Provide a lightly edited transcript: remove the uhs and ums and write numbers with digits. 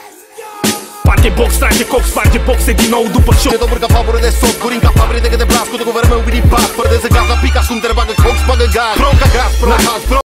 Sparge box, trage cox, sparge boxe din nou după show. De domnuri ca favoră de soc, gurin ca fabrite de blas. Cu guvernul meu vin impact, fără de zăgaz, la pica, sunt te bagă cox, bagă gaz. Pro ca gaz, pro